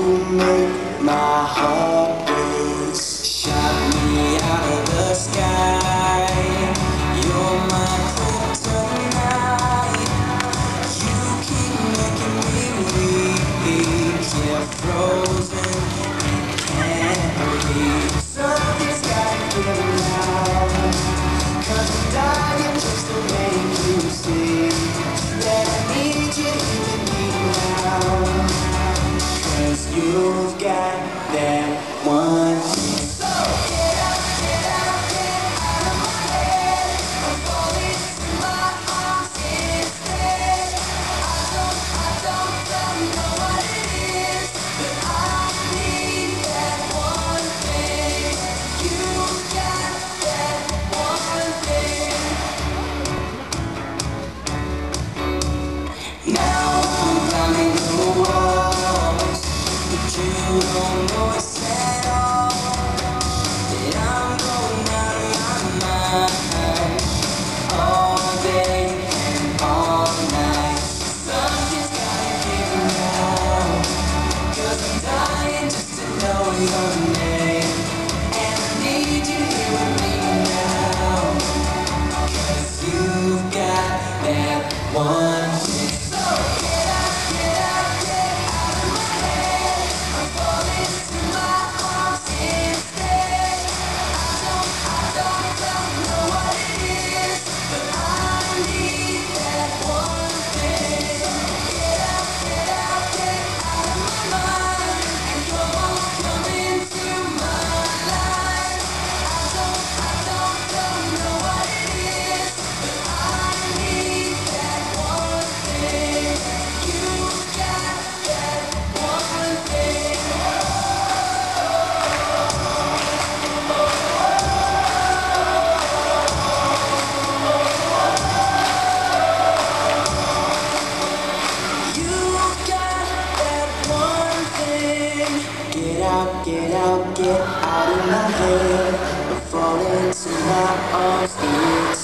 make my heart race. Shot me out of the sky. You're my kryptonite. You keep making me weak. Yeah, frozen and can't breathe. Something's gotta give now, 'cause I'm dying just to make you see that I need you here with me now. 'Cause you've got that one thing. So get out, get out, get out of my head. I'm falling to my arms instead. I don't know what it is, but I need that one thing. You've got that one thing. Now I'm climbing the walls, but you don't know it's at all. That I'm going out of my mind all day and all night. Something's gotta give now, 'cause I'm dying just to know your name. And I need you here with me now, 'cause you've got that one thing. So get out, get out, get out of my head. I'm falling to my arms instead. I don't know what it is, but I need that one thing. Get out, get out, get out of my mind, and come into my life. I don't know what it is, but I need that one thing. You've got that one thing. You've got that one thing. Get out of my head. I'm falling to my arms.